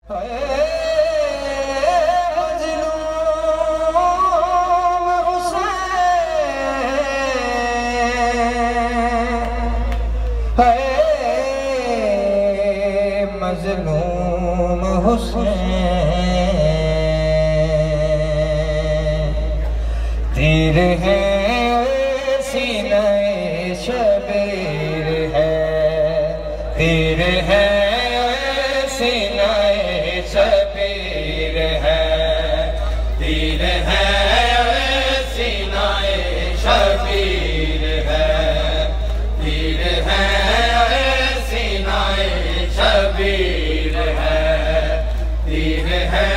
मज़लूम हुसैन तीर है सीने शबीर है, तीर है सीने शबीर है, तीर है सीने शबीर है, तीर है सीने शबीर है, तीर है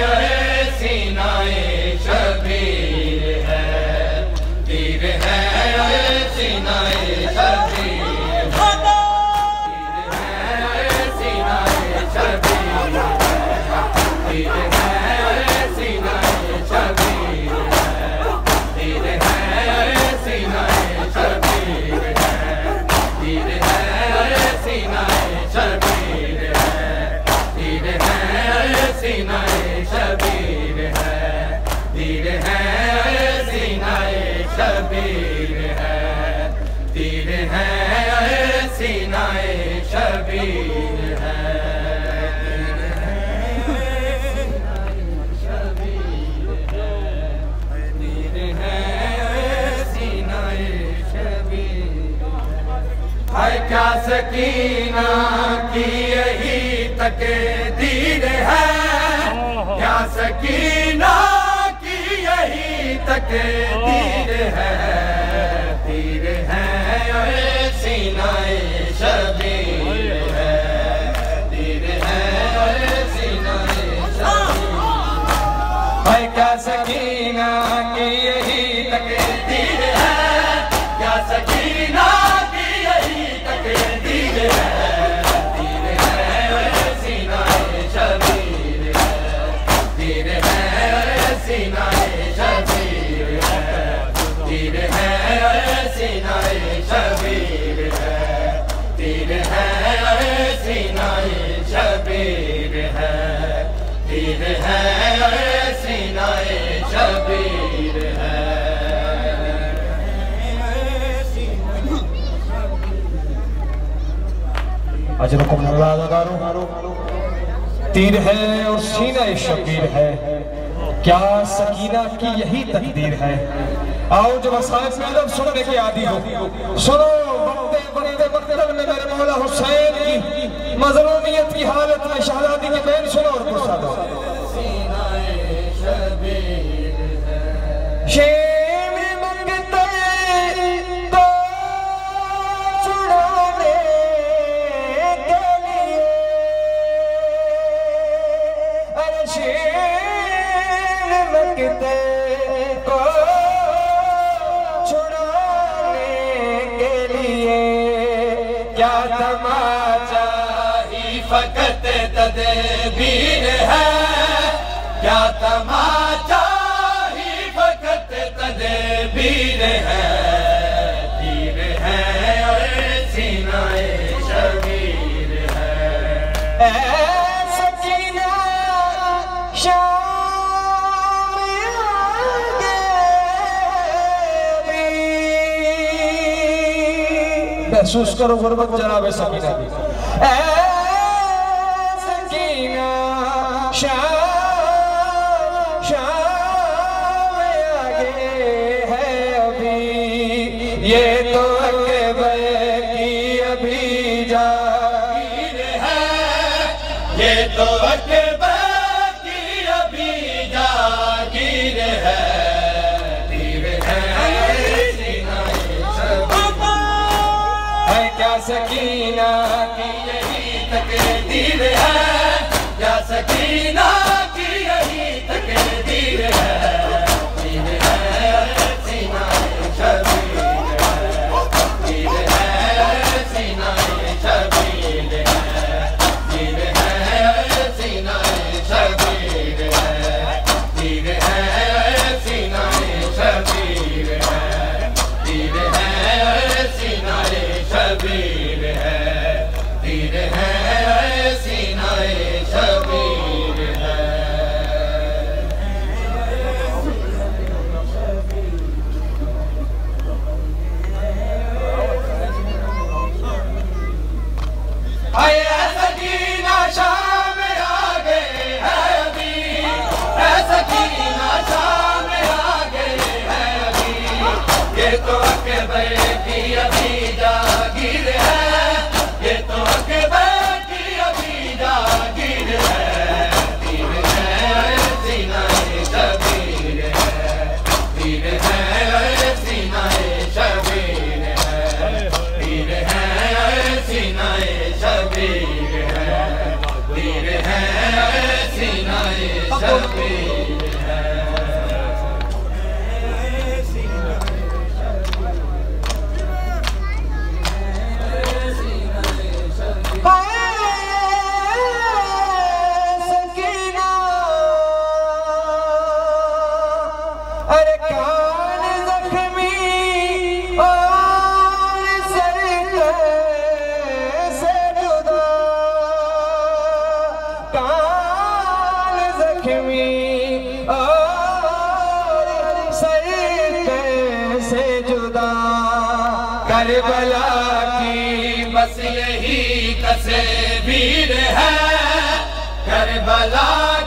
सीनाए शबीर है, तीर है सीनाए शबीर है, तीर है सीनाए शबीर है, तीर है सीनाए शबीर है, तीर है सीनाए शबीर है, तीर है सीनाए शबीर है, तीर है सीनाए शबीर है, तीर है सीनाए शबीर है, तीर है सीनाए शबीर है, तीर है सीनाए शबीर है। क्या सकीना की यही तकदीर है, क्या सकीना की यही तकदीर है, तीर है सीनाए शबीर है, तीर है सीनाए शबीर है। क्या सकीना की यही तकदीर है, क्या सकीना की यही तकदीर है, तीर है सीनाए शबीर है, तीर है सीनाए शबीर है, तीर है सीनाए शबीर है, तीर है सीनाए शबीर है, तीर है सीनाए शबीर है। अजरकुम अल्लाह लगारो तीर है और सीना शबीर है, क्या सकीना की यही तकदीर है। आओ जब साइंस में अदब सुनने के आदि हो, सुनो बढ़ते बढ़ते मकतल में मेरे मौला हुसैन की मज़लूमियत की हालत में शहजादी के बैन सुनो और गुस्सा दो। को छुड़ाने के लिए क्या तमाचा ही फकत तदबीर है, क्या तमाचा ही फकत तदबीर है, तीर है सीनाए शबीर है। सकीना महसूस करो गुरबत जनाब सकीना की। सकीना शाम आगे है अभी, ये तो अकबर की अभी जागीर है, ये तो अकबर की अभी जागीर है, तीर है क्या सकीना की यही तकदीर है, क्या सकीना की यही तकदीर है, तीर है सीनाए शबीर है, तीर है सीनाए शबीर है, तीर है सीनाए शबीर है, तीर है सीनाए शबीर है, तीर है सीनाए शबीर है, शबीर है। अरे कान जख्मी और सर से जुदा, कान जख्मी और सर से जुदा, करबला की बस यही तस्वीर है, करबला